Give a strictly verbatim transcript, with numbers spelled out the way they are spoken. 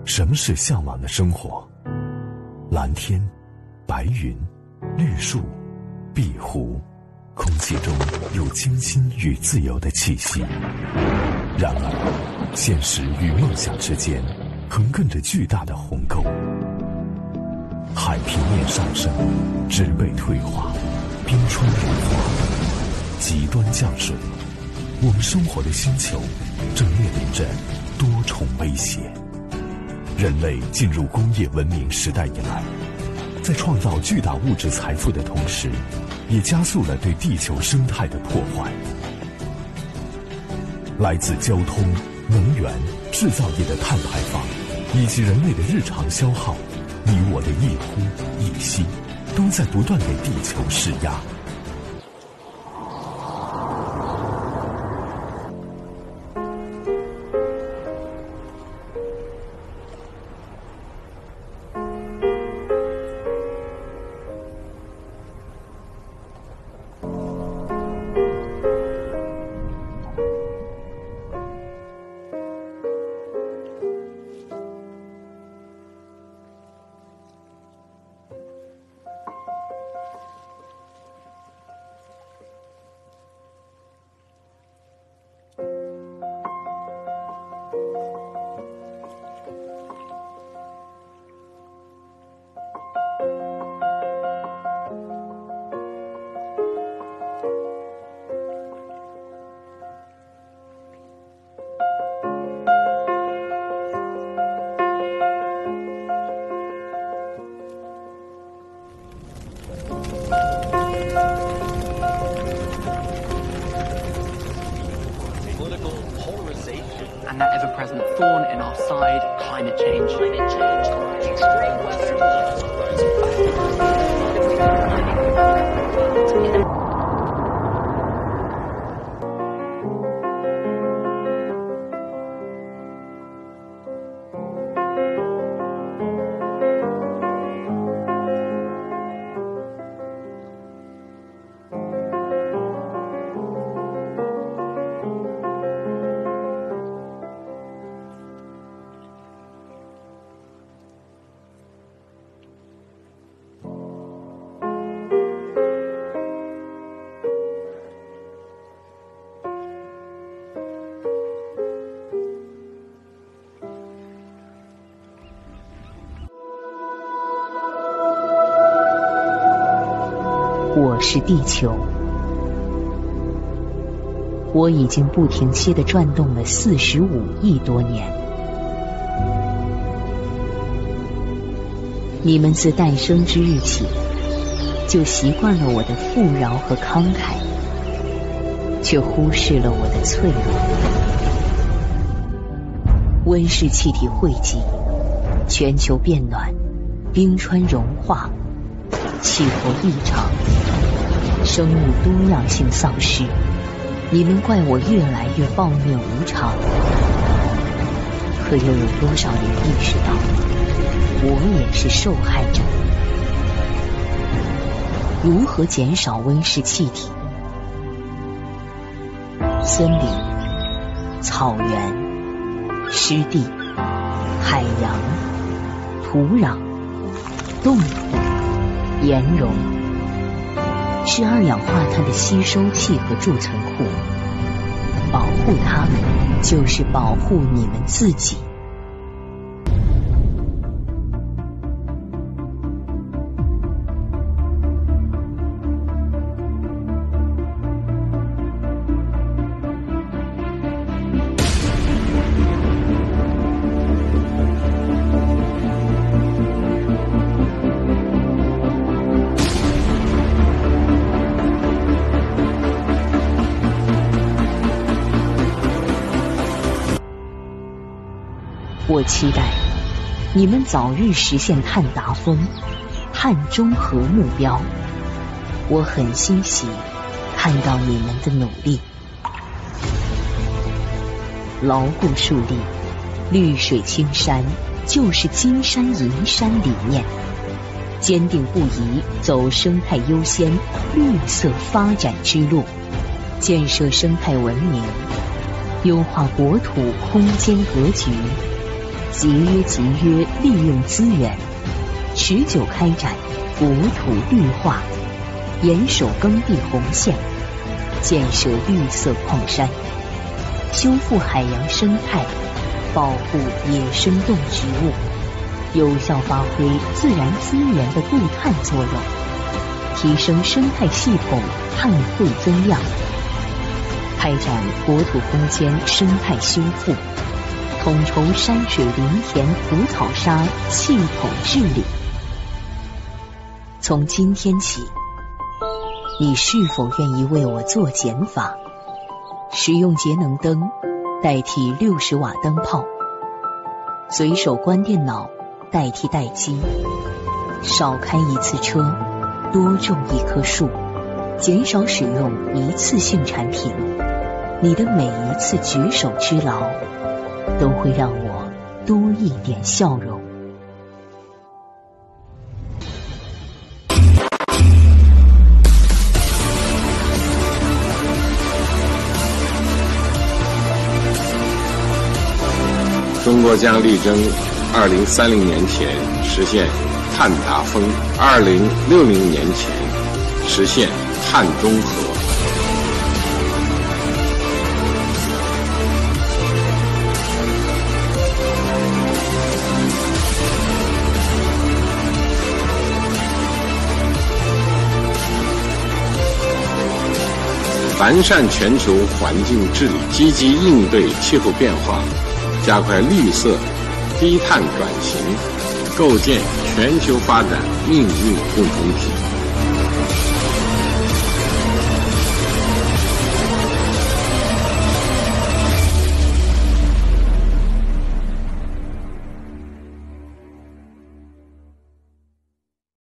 什么是向往的生活？蓝天、白云、绿树、碧湖，空气中有清新与自由的气息。然而，现实与梦想之间横亘着巨大的鸿沟。海平面上升，植被退化，冰川融化，极端降水，我们生活的星球正面临着多重威胁。人类进入工业文明时代以来，在创造巨大物质财富的同时，也加速了对地球生态的破坏。来自交通、能源、制造业的碳排放，以及人类的日常消耗，你我的一呼一吸，都在不断给地球施压。 And that ever-present thorn in our side, climate change. Climate change, extreme weather. In the 我是地球，我已经不停歇地转动了四十五亿多年。你们自诞生之日起，就习惯了我的富饶和慷慨，却忽视了我的脆弱。温室气体汇集，全球变暖，冰川融化，气候异常，生物多样性丧失，你们怪我越来越暴虐无常，可又有多少人意识到我也是受害者？如何减少温室气体？森林、草原、湿地、海洋、土壤、冻土、岩溶，是二氧化碳的吸收器和贮存库。保护它们，就是保护你们自己。我期待你们早日实现碳达峰、碳中和目标。我很欣喜看到你们的努力。牢固树立绿水青山就是金山银山理念，坚定不移走生态优先、绿色发展之路，建设生态文明，优化国土空间格局， 节约节约利用资源，持久开展国土绿化，严守耕地红线，建设绿色矿山，修复海洋生态，保护野生动植物，有效发挥自然资源的固碳作用，提升生态系统碳汇增量，开展国土空间生态修复，统筹山水林田湖草沙系统治理。从今天起，你是否愿意为我做减法，使用节能灯代替六十瓦灯泡，随手关电脑代替待机，少开一次车，多种一棵树，减少使用一次性产品。你的每一次举手之劳，都会让我多一点笑容。 中国将力争二零三零年前实现碳达峰，二零六零年前实现碳中和。完善全球环境治理，积极应对气候变化，加快绿色低碳转型，构建全球发展命运共同体。